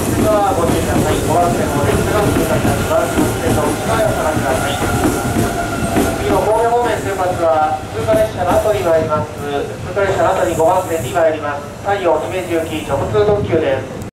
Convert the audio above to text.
ではご注意ください。5番線の列が通過いたします。線の内側へお下がりください。次の神戸方面出発は通過列車の後に参ります。通過列車の後に5番線に参ります。太陽姫路行き直通特急です。